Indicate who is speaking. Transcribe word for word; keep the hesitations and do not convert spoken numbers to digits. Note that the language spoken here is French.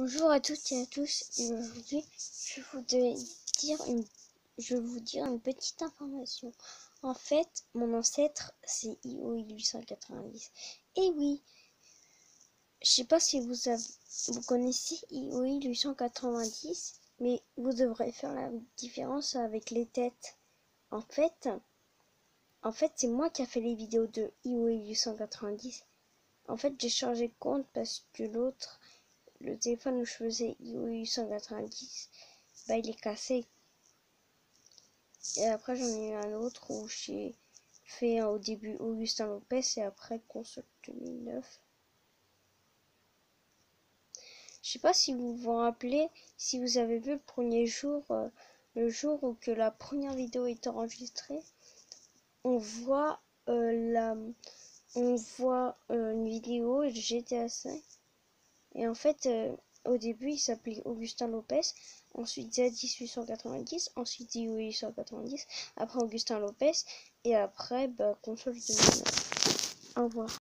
Speaker 1: Bonjour à toutes et à tous, et aujourd'hui je voudrais dire une, je vais vous dire une petite information. En fait, mon ancêtre c'est I O I huit cent quatre-vingt-dix. Et oui, je sais pas si vous avez, vous connaissez I O I huit cent quatre-vingt-dix, mais vous devrez faire la différence avec les têtes. En fait, en fait c'est moi qui a fait les vidéos de I O I huit cent quatre-vingt-dix. En fait, j'ai changé de compte parce que l'autre, le téléphone où je faisais I O I huit cent quatre-vingt-dix, bah il est cassé. Et après j'en ai eu un autre où j'ai fait au début Augustin Lopez et après Console deux mille neuf. Je sais pas si vous vous rappelez, si vous avez vu le premier jour, euh, le jour où que la première vidéo est enregistrée, on voit euh, la, on voit euh, une vidéo de G T A cinq. Et en fait, euh, au début, il s'appelait Augustin Lopez, ensuite Z huit cent quatre-vingt-dix, ensuite I O I huit cent quatre-vingt-dix, après Augustin Lopez, et après, bah, Console deux mille neuf. Au revoir.